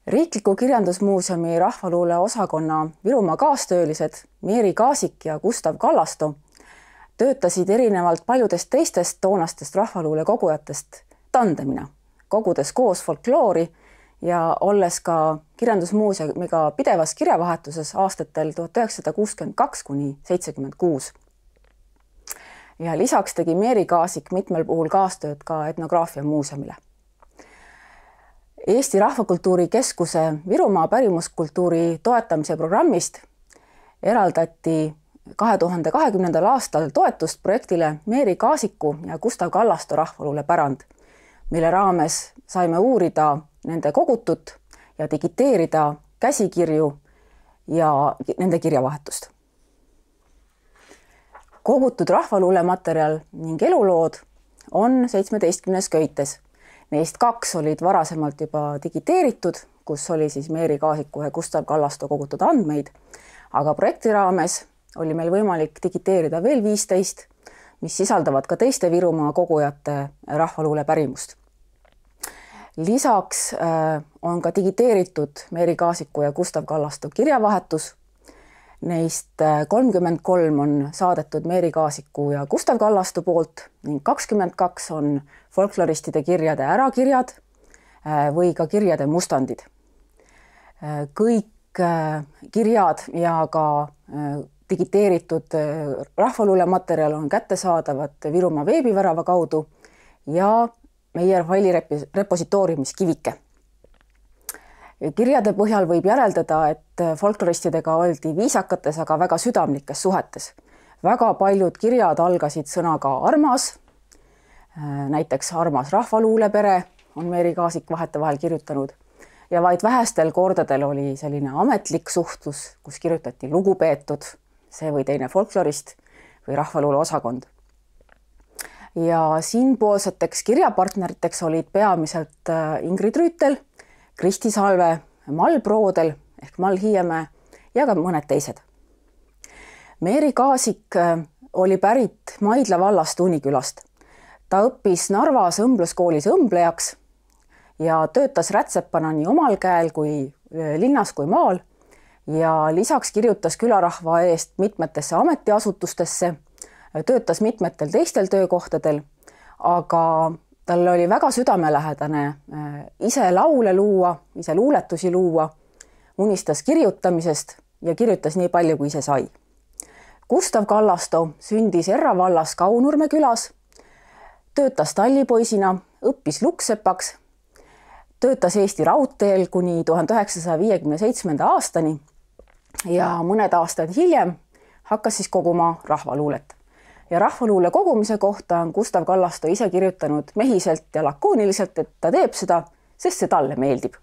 Riikliku kirjandusmuuseumi rahvaluule osakonna Virumaa kaastöölised Meeri Kaasik ja Gustav Kallasto töötasid erinevalt paljudest teistest toonastest rahvaluule kogujatest tandemina, kogudes koos folkloori ja olles ka kirjandusmuuseumiga pidevas kirjavahetuses aastatel 1962–1976. Ja lisaks tegi Meeri Kaasik mitmel puhul kaastööd ka etnograafia muuseumile. Eesti Rahvakultuuri Keskuse Virumaa pärimuskultuuri toetamise programmist eraldati 2020. aastal toetust projektile Meeri Kaasiku ja Gustav Kallasto rahvaluule pärand, mille raames saime uurida nende kogutut ja digiteerida käsikirju ja nende kirjavahetust. Kogutud rahvaluule materjal ning elulood on 17 köites. Neist 2 olid varasemalt juba digiteeritud, kus oli siis Meeri Kaasiku ja Gustav Kallasto kogutud andmeid, aga projekti raames oli meil võimalik digiteerida veel 15, mis sisaldavad ka teiste Virumaa kogujate rahvaluule pärimust. Lisaks on ka digiteeritud Meeri Kaasiku ja Gustav Kallasto kirjavahetus. Neist 33 on saadetud Meeri Kaasiku ja Gustav Kallasto poolt ning 22 on folkloristide kirjade ärakirjad või ka kirjade mustandid. Kõik kirjad ja ka digiteeritud rahvaluule materjal on kättesaadavad Virumaa veebivärava kaudu ja meie failirepositooriumis Kivike. Kirjade põhjal võib järeldada, et folkloristidega oldi viisakates, aga väga südamlikes suhetes. Väga paljud kirjad algasid sõnaga armas, näiteks armas rahvaluulepere on Meeri Kaasik vahetevahel kirjutanud ja vaid vähestel kordadel oli selline ametlik suhtlus, kus kirjutati lugupeetud, see või teine folklorist või rahvaluule osakond. Ja siinpoolseteks kirjapartneriteks olid peamiselt Ingrid Rüütel, Kristi Salve, Mall Proodel ehk Mall Hiiemäe ja ka mõned teised. Meeri Kaasik oli pärit Maidla vallast Unikülast. Ta õppis Narvas õmbluskoolis õmblejaks ja töötas rätsepana nii omal käel kui linnas kui maal ja lisaks kirjutas külarahva eest mitmetesse ametiasutustesse, töötas mitmetel teistel töökohtadel, aga tal oli väga südamelähedane ise laule luua, ise luuletusi luua, unistas kirjutamisest ja kirjutas nii palju, kui ise sai. Gustav Kallasto sündis Erra vallas Kaunurme külas, töötas tallipoisina, õppis lukksepaks, töötas Eesti Raudteel kuni 1957. aastani ja mõned aastad hiljem hakkas siis koguma rahvaluulet. Ja rahvaluule kogumise kohta on Gustav Kallasto ise kirjutanud mehiselt ja lakooniliselt, et ta teeb seda, sest see talle meeldib.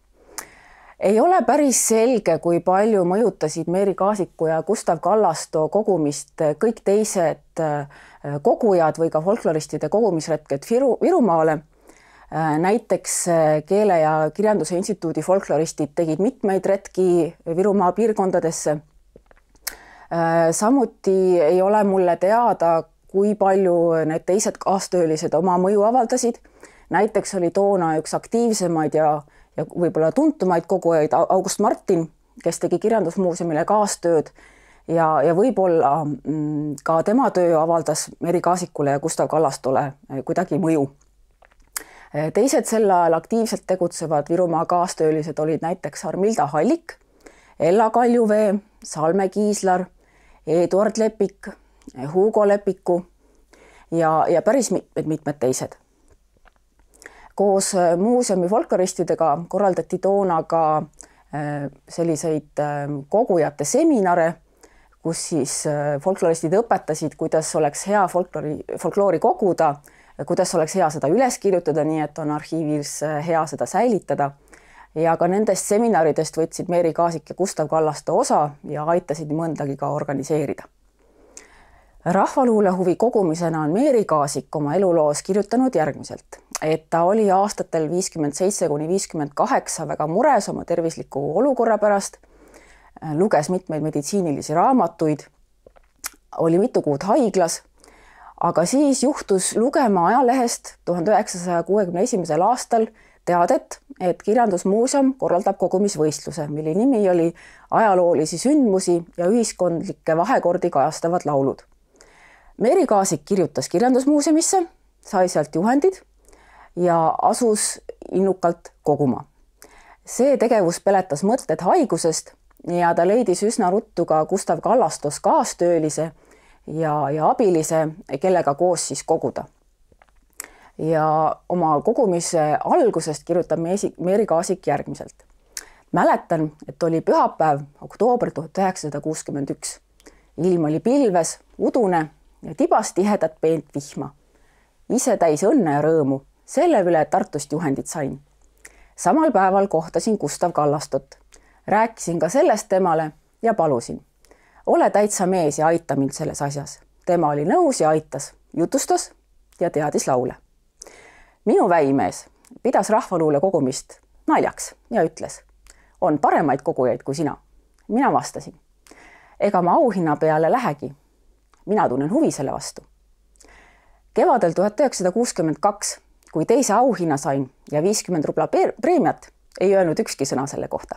Ei ole päris selge, kui palju mõjutasid Meeri Kaasiku ja Gustav Kallasto kogumist kõik teised kogujad või ka folkloristide kogumisretked Virumaale. Näiteks Keele- ja Kirjanduse Instituudi folkloristid tegid mitmeid retki Virumaa piirkondadesse. Samuti ei ole mulle teada, kui palju need teised kaastöölised oma mõju avaldasid. Näiteks oli toona üks aktiivsemaid ja võib-olla tuntumaid kogujaid August Martin, kes tegi kirjandusmuuseumile kaastööd ja võib-olla ka tema töö avaldas Meeri Kaasikule ja Gustav Kallastole kuidagi mõju. Teised sel ajal aktiivselt tegutsevad Virumaa kaastöölised olid näiteks Armilda Hallik, Ella Kaljuvee, Salme Kiislar, Eduard Lepik, Hugo Lepiku ja päris mitmed teised. Koos muuseumi folkloristidega korraldati toona ka selliseid kogujate seminare, kus siis folkloristid õpetasid, kuidas oleks hea folkloori koguda, kuidas oleks hea seda üles kirjutada, nii et on arhiivis hea seda säilitada. Ja ka nendest seminaridest võtsid Meeri Kaasik ja Gustav Kallasto osa ja aitasid mõndagi ka organiseerida. Rahvaluule huvi kogumisena on Meeri Kaasik oma eluloos kirjutanud järgmiselt, et ta oli aastatel 57–58 väga mures oma tervisliku olukorra pärast, luges mitmeid meditsiinilisi raamatuid, oli mitu kuud haiglas, aga siis juhtus lugema ajalehest 1961. aastal teadet, et Kirjandusmuuseum korraldab kogumisvõistluse, mille nimi oli ajaloolisi sündmusi ja ühiskondlikke vahekordi kajastavad laulud. Meri Kaasik kirjutas Kirjandusmuuseumisse, sai sealt juhendid ja asus innukalt koguma. See tegevus peletas mõtted haigusest ja ta leidis üsna ruttu ka Gustav Kallastos kaastöölise ja abilise, kellega koos siis koguda. Ja oma kogumise algusest kirjutab Meri Kaasik järgmiselt. Mäletan, et oli pühapäev, oktoober 1961. Ilm oli pilves, udune ja tibas tihedat peent vihma. Ise täis õnne ja rõõmu, selle üle Tartust juhendid sain. Samal päeval kohtasin Gustav Kallastot. Rääkisin ka sellest temale ja palusin. Ole täitsa mees ja aita mind selles asjas. Tema oli nõus ja aitas, jutustas ja teadis laule. Minu väimees pidas rahvaluule kogumist naljaks ja ütles, on paremaid kogujaid kui sina. Mina vastasin, ega ma auhinna peale lähegi. Mina tunnen huvi selle vastu. Kevadel 1962, kui teise auhinna sain ja 50 rubla preemiat, ei öelnud ükski sõna selle kohta.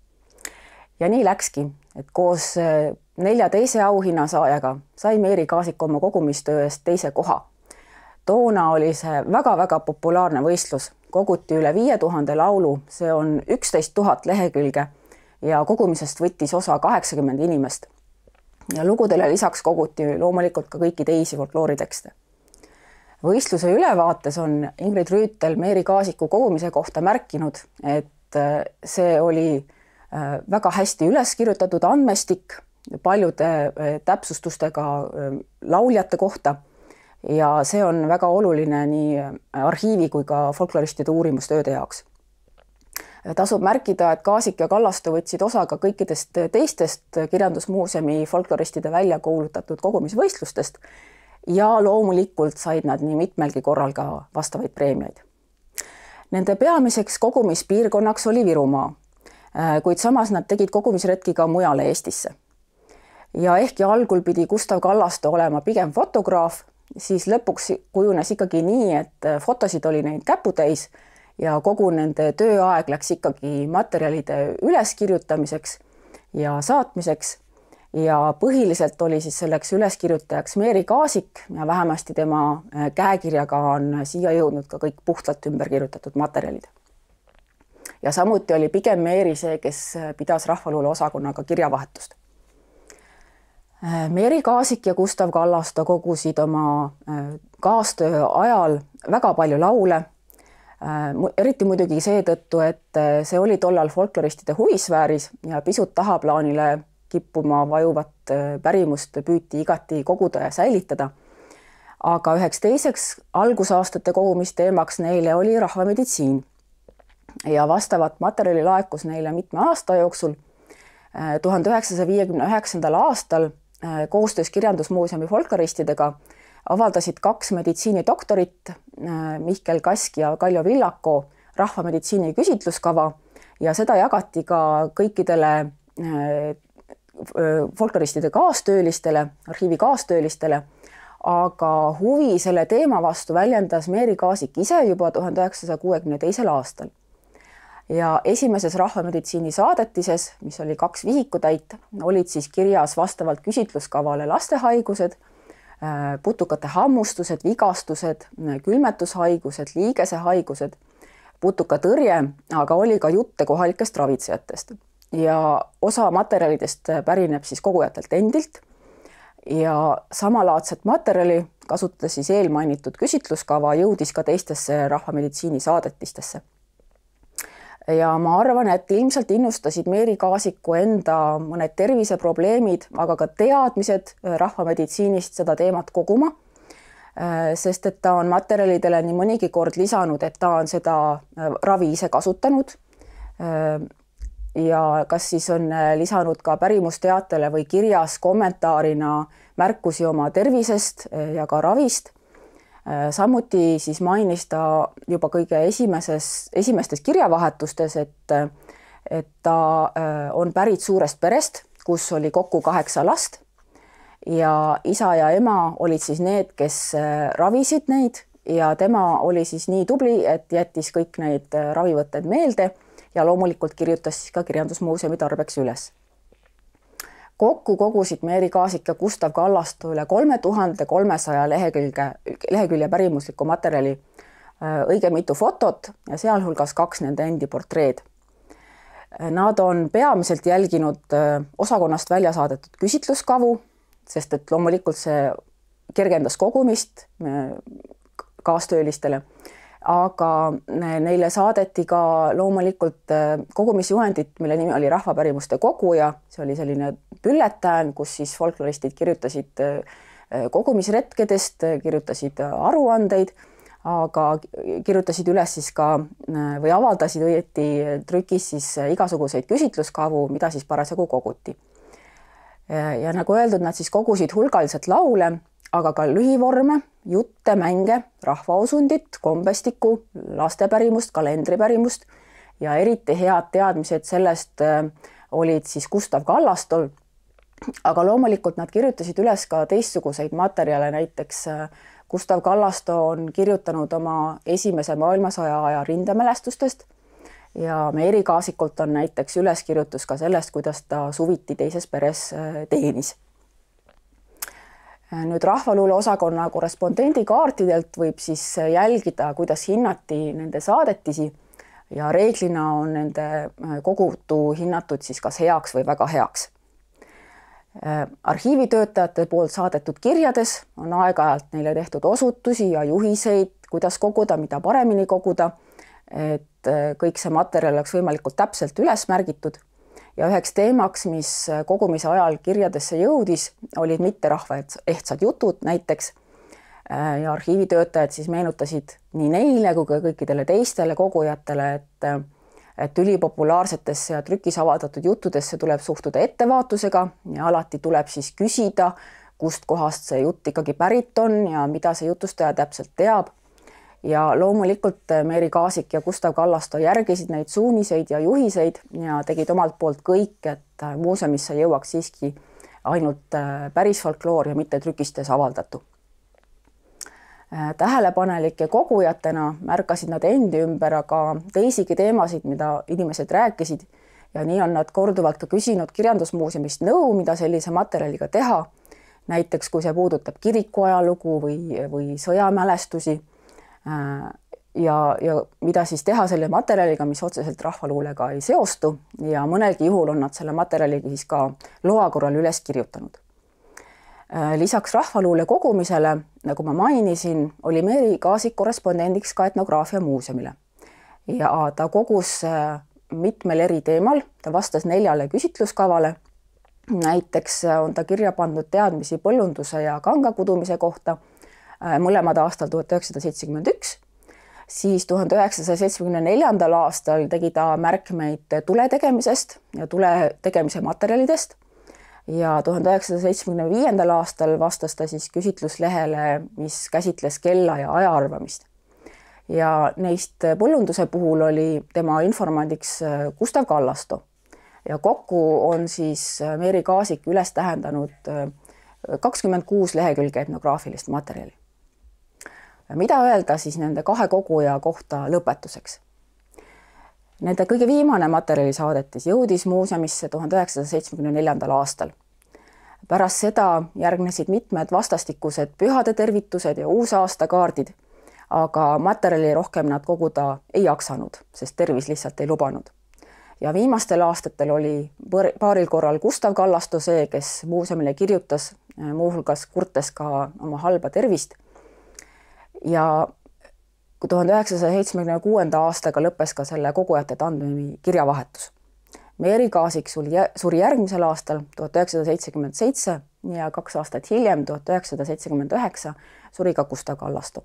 Ja nii läkski, et koos 4 teise auhinna saajaga sai Meri Kaasik oma kogumistöö eest teise koha. Toona oli see väga-väga populaarne võistlus, koguti üle 5000 laulu, see on 11 000 lehekülge ja kogumisest võttis osa 80 inimest. Ja lugudele lisaks koguti loomulikult ka kõiki teisi folklooritekste. Võistluse ülevaates on Ingrid Rüütel Meri Kaasiku kogumise kohta märkinud, et see oli väga hästi üles kirjutatud andmestik paljude täpsustustega lauljate kohta ja see on väga oluline nii arhiivi kui ka folkloristide uurimustööde jaoks. Tasub märkida, et Kaasik ja Kallasto võtsid osa ka kõikidest teistest Kirjandusmuuseumi folkloristide välja kuulutatud kogumisvõistlustest ja loomulikult said nad nii mitmelgi korral ka vastavaid preemiaid. Nende peamiseks kogumispiirkonnaks oli Virumaa, kuid samas nad tegid kogumisretki ka mujale Eestisse. Ja ehkki algul pidi Gustav Kallasto olema pigem fotograaf, siis lõpuks kujunes ikkagi nii, et fotosid oli neid käputäis ja kogu nende tööaeg läks ikkagi materjalide üleskirjutamiseks ja saatmiseks ja põhiliselt oli siis selleks üleskirjutajaks Meri Kaasik ja vähemasti tema käekirjaga on siia jõudnud ka kõik puhtalt ümber kirjutatud materjalid. Ja samuti oli pigem Meri see, kes pidas rahvaluule osakonnaga kirjavahetust. Meri Kaasik ja Gustav Kallasto kogusid oma kaastöö ajal väga palju laule, eriti muidugi seetõttu, et see oli tollal folkloristide huvisfääris ja pisut tahaplaanile kippuma vajuvat pärimust püüti igati koguda ja säilitada. Aga üheks teiseks algusaastate kogumisteemaks neile oli rahvameditsiin ja vastavat materjali laekus neile mitme aasta jooksul. 1959. aastal koostöös Kirjandusmuuseumi folkloristidega avaldasid 2 meditsiinidoktorit, Mihkel Kask ja Kaljo Villako, rahvameditsiini küsitluskava ja seda jagati ka kõikidele folkloristide kaastöölistele, arhiivi kaastöölistele, aga huvi selle teema vastu väljendas Meri Kaasik ise juba 1962. aastal. Ja esimeses rahvameditsiini saadetises, mis oli 2 vihikutäit, olid siis kirjas vastavalt küsitluskavale lastehaigused, putukate hammustused, vigastused, külmetushaigused, liigesehaigused, putukatõrje, aga oli ka jutte kohalikest ravitsejatest. Ja osa materjalidest pärineb siis kogujatelt endilt ja samalaadset materjali kasutades siis eelmainitud küsitluskava jõudis ka teistesse rahvameditsiini saadetistesse. Ja ma arvan, et ilmselt innustasid Meri Kaasiku enda mõned terviseprobleemid, aga ka teadmised rahvameditsiinist seda teemat koguma, sest et ta on materjalidele nii mõnigi kord lisanud, et ta on seda ravi ise kasutanud ja kas siis on lisanud ka pärimusteatele või kirjas kommentaarina märkusi oma tervisest ja ka ravist. Samuti siis mainis ta juba kõige esimestes kirjavahetustes, et ta on pärit suurest perest, kus oli kokku 8 last ja isa ja ema olid siis need, kes ravisid neid ja tema oli siis nii tubli, et jättis kõik need ravivõtted meelde ja loomulikult kirjutas siis ka Kirjandusmuuseumi tarbeks üles. Kokku kogusid Meeri Kaasik ja Gustav Kallasto üle 3300 lehekülje pärimuslikku materjali, õige mitu fotot ja sealhulgas 2 nende endi portreed. Nad on peamiselt jälginud osakonnast välja saadetud küsitluskavu, sest et loomulikult see kergendas kogumist kaastöölistele, aga neile saadeti ka loomulikult kogumisjuhendit, mille nimi oli Rahvapärimuste koguja. See oli selline bülletään, kus siis folkloristid kirjutasid kogumisretkedest, kirjutasid aruandeid, aga kirjutasid üles siis ka või avaldasid õieti trükis siis igasuguseid küsitluskavu, mida siis parasjagu koguti. Ja nagu öeldud, nad siis kogusid hulgaliselt laule, aga ka lühivorme, jutte, mänge, rahvaosundit, kombestikku, lastepärimust, kalendripärimust ja eriti head teadmised sellest olid siis Gustav Kallastol. Aga loomulikult nad kirjutasid üles ka teistsuguseid materjale, näiteks Gustav Kallasto on kirjutanud oma esimese maailmasõja aja rindemälestustest ja Meeri Kaasikult on näiteks üleskirjutus ka sellest, kuidas ta suviti teises peres teenis. Nüüd rahvaluule osakonna korrespondendi kaartidelt võib siis jälgida, kuidas hinnati nende saadetisi ja reeglina on nende kogutu hinnatud siis kas heaks või väga heaks. Arhiivitöötajate poolt saadetud kirjades on aeg-ajalt neile tehtud osutusi ja juhiseid, kuidas koguda, mida paremini koguda, et kõik see materjal oleks võimalikult täpselt üles märgitud. Ja üheks teemaks, mis kogumise ajal kirjadesse jõudis, olid mitterahva ehtsad jutud näiteks ja arhiivitöötajad siis meenutasid nii neile kui ka kõikidele teistele kogujatele, et ülipopulaarsetesse ja trükis avaldatud juttudesse tuleb suhtuda ettevaatusega ja alati tuleb siis küsida, kust kohast see jutt ikkagi pärit on ja mida see jutustaja täpselt teab. Ja loomulikult Meeri Kaasik ja Gustav Kallasto järgisid neid suuniseid ja juhiseid ja tegid omalt poolt kõik, et muuseumisse jõuaks siiski ainult päris folkloor ja mitte trükistes avaldatu. Tähelepanelike kogujatena märkasid nad endi ümber aga teisigi teemasid, mida inimesed rääkisid ja nii on nad korduvalt ka küsinud Kirjandusmuuseumist nõu, mida sellise materjaliga teha. Näiteks kui see puudutab kirikuajalugu või sõjamälestusi ja mida siis teha selle materjaliga, mis otseselt rahvaluulega ei seostu ja mõnelgi juhul on nad selle materjaliga siis ka loa korral üles kirjutanud. Lisaks rahvaluule kogumisele, nagu ma mainisin, oli Meeri Kaasik korrespondendiks ka etnograafia muuseumile ja ta kogus mitmel eri teemal, ta vastas 4 küsitluskavale. Näiteks on ta kirja pandud teadmisi põllunduse ja kangakudumise kohta, mõlemad aastal 1971, siis 1974. aastal tegi ta märkmeid tule tegemisest ja tule tegemise materjalidest ja 1975. aastal vastas ta siis küsitluslehele, mis käsitles kella ja aja arvamist. Ja neist põllunduse puhul oli tema informandiks Gustav Kallasto ja kokku on siis Meeri Kaasik üles tähendanud 26 lehekülge etnograafilist materjali. Mida öelda siis nende 2 koguja kohta lõpetuseks? Nende kõige viimane materjalisaadetis jõudis muuseumisse 1974. aastal. Pärast seda järgnesid mitmed vastastikused pühade tervitused ja uusaastakaardid, aga materjali rohkem nad koguda ei jaksanud, sest tervis lihtsalt ei lubanud. Ja viimastel aastatel oli paaril korral Gustav Kallasto see, kes muuseumile kirjutas, muuhulgas kurtes ka oma halba tervist. Ja 1976. aastaga lõppes ka selle kogujate tandemi kirjavahetus. Meeri Kaasik suri järgmisel aastal 1977 ja 2 aastat hiljem 1979 suri ka Gustav Kallasto.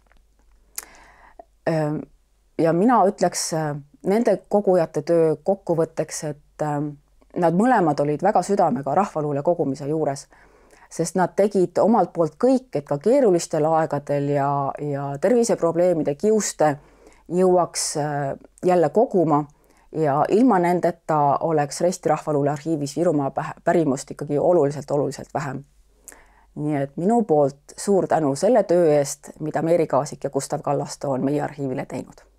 Ja mina ütleks nende kogujate töö kokkuvõtteks, et nad mõlemad olid väga südamega rahvaluule kogumise juures, sest nad tegid omalt poolt kõik, et ka keerulistel aegadel ja terviseprobleemide kiuste jõuaks jälle koguma ja ilma nendeta oleks Resti Rahvaluule arhiivis Virumaa pärimust ikkagi oluliselt vähem. nii et minu poolt suur tänu selle töö eest, mida Meeri Kaasik ja Gustav Kallaste on meie arhiivile teinud.